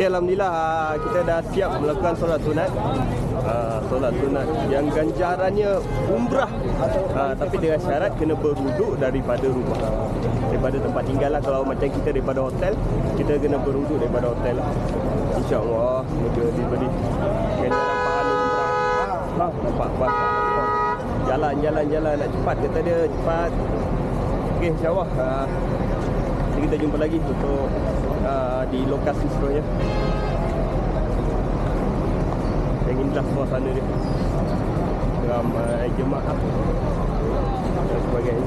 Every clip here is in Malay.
Okay, Alhamdulillah kita dah siap melakukan solat sunat. Solat sunat yang ganjarannya umrah, tapi dengan syarat kena berwuduk daripada rumah, daripada tempat tinggal lah. Kalau macam kita daripada hotel, kita kena berwuduk daripada hotel lah. InsyaAllah semoga diberi ganjaran pahala umrah. Nampak jalan nak cepat, kata dia cepat. Okay, insyaAllah kita jumpa lagi untuk di lokasi seterusnya. Yang inilah suasana dia, ramai jemaah dan sebagainya.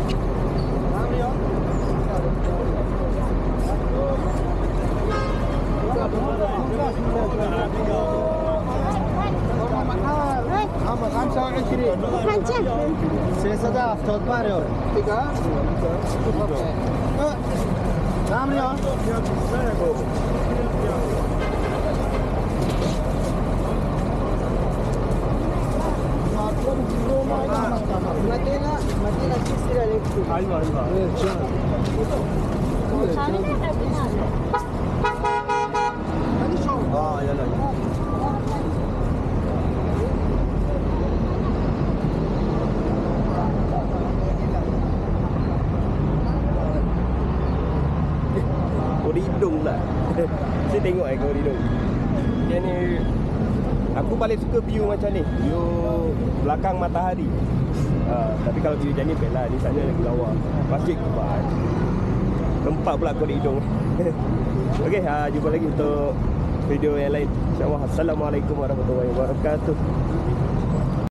Koridor lah. Saya tengok koridor. Dia ni, aku paling suka view macam ni, view belakang matahari. Tapi kalau view macam ni best lah. Di sana lagi lawa, masjid kubat, tempat pula koridor. Okey, jumpa lagi untuk video yang lain. InsyaAllah. Assalamualaikum warahmatullahi wabarakatuh.